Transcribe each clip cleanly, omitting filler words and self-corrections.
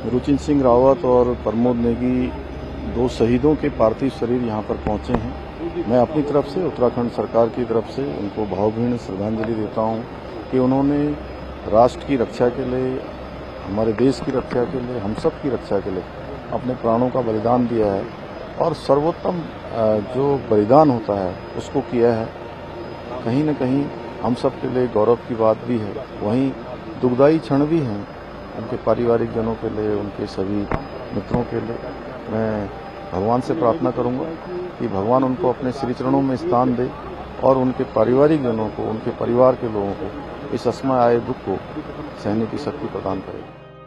रुचिन सिंह रावत और प्रमोद नेगी दो शहीदों के पार्थिव शरीर यहां पर पहुंचे हैं। मैं अपनी तरफ से उत्तराखंड सरकार की तरफ से उनको भावभीनी श्रद्धांजलि देता हूं कि उन्होंने राष्ट्र की रक्षा के लिए, हमारे देश की रक्षा के लिए, हम सब की रक्षा के लिए अपने प्राणों का बलिदान दिया है और सर्वोत्तम जो बलिदान होता है उसको किया है। कहीं न कहीं हम सब के लिए गौरव की बात भी है, वहीं दुखदायी क्षण भी हैं उनके पारिवारिक जनों के लिए, उनके सभी मित्रों के लिए। मैं भगवान से प्रार्थना करूंगा कि भगवान उनको अपने श्री चरणों में स्थान दे और उनके पारिवारिक जनों को, उनके परिवार के लोगों को इस असमय आए दुख को सहने की शक्ति प्रदान करे।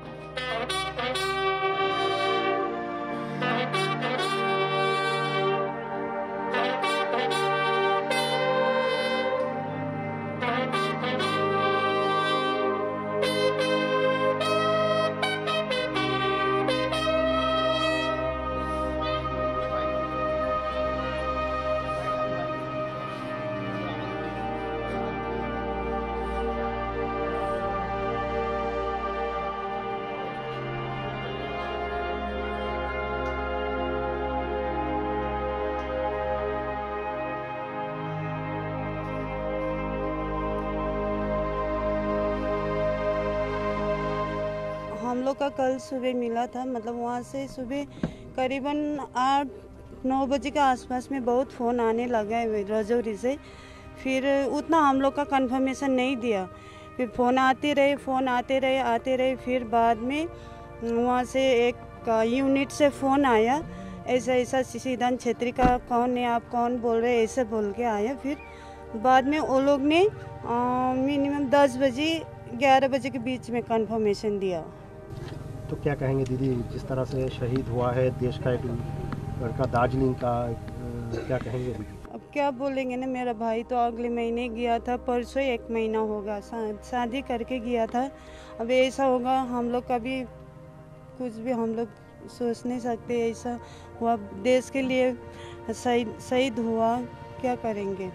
हम लोग का कल सुबह मिला था, मतलब वहाँ से सुबह करीबन 8-9 बजे के आसपास में बहुत फ़ोन आने लगा है रजौरी से। फिर उतना हम लोग का कंफर्मेशन नहीं दिया, फिर फ़ोन आते रहे। फिर बाद में वहाँ से एक यूनिट से फ़ोन आया, ऐसा सिद्धांत छेत्री का कौन है, आप कौन बोल रहे, ऐसे बोल के आया। फिर बाद में वो लोग ने मिनिमम 10 बजे 11 बजे के बीच में कंफर्मेशन दिया। तो क्या कहेंगे दीदी, जिस तरह से शहीद हुआ है देश का एक लड़का दार्जिलिंग का, क्या कहेंगे दीदी? अब क्या बोलेंगे ना, मेरा भाई तो अगले महीने गया था, परसों 1 महीना होगा शादी करके गया था। अब ऐसा होगा हम लोग का भी कुछ भी हम लोग सोच नहीं सकते। ऐसा हुआ, देश के लिए शहीद हुआ, क्या करेंगे।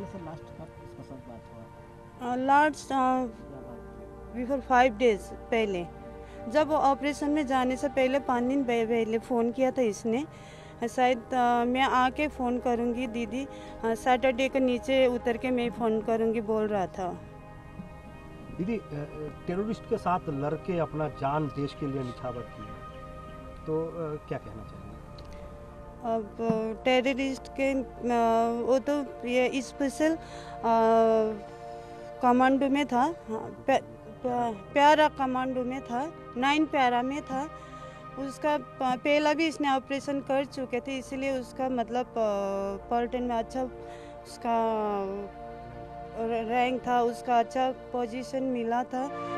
लास्ट बिफोर 5 डेज पहले, जब ऑपरेशन में जाने से पहले 5 दिन पहले फ़ोन किया था इसने। शायद मैं आके फ़ोन करूँगी दीदी, सैटरडे को नीचे उतर के मैं फ़ोन करूँगी बोल रहा था। दीदी, टेररिस्ट के साथ लड़के अपना जान देश के लिए निछावर की, तो क्या कहना चाहेंगे? अब टेररिस्ट के वो तो ये स्पेशल कमांडो में था, प्यारा कमांडो में था, 9 प्यारा में था। उसका पहला भी इसने ऑपरेशन कर चुके थे, इसलिए उसका मतलब पलटन में अच्छा उसका रैंक था, उसका अच्छा पोजीशन मिला था।